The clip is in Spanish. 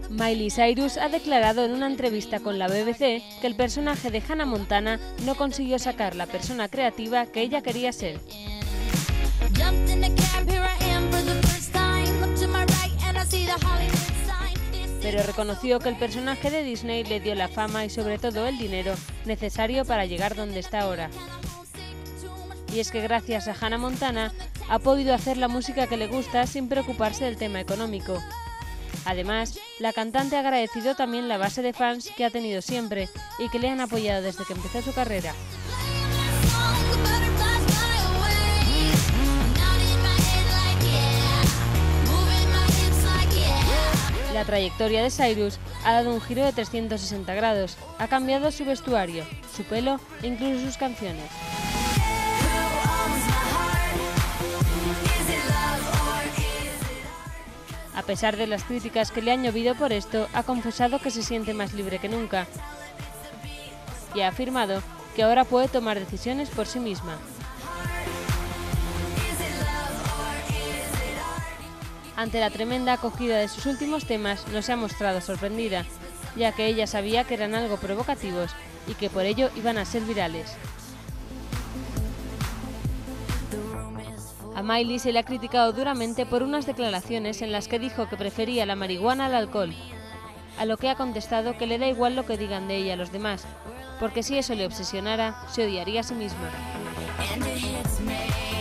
Miley Cyrus ha declarado en una entrevista con la BBC que el personaje de Hannah Montana no consiguió sacar la persona creativa que ella quería ser. Pero reconoció que el personaje de Disney le dio la fama y sobre todo el dinero necesario para llegar donde está ahora. Y es que gracias a Hannah Montana ha podido hacer la música que le gusta sin preocuparse del tema económico. Además, la cantante ha agradecido también la base de fans que ha tenido siempre y que le han apoyado desde que empezó su carrera. La trayectoria de Cyrus ha dado un giro de 360 grados, ha cambiado su vestuario, su pelo e incluso sus canciones. A pesar de las críticas que le han llovido por esto, ha confesado que se siente más libre que nunca y ha afirmado que ahora puede tomar decisiones por sí misma. Ante la tremenda acogida de sus últimos temas, no se ha mostrado sorprendida, ya que ella sabía que eran algo provocativos y que por ello iban a ser virales. A Miley se le ha criticado duramente por unas declaraciones en las que dijo que prefería la marihuana al alcohol, a lo que ha contestado que le da igual lo que digan de ella los demás, porque si eso le obsesionara, se odiaría a sí misma.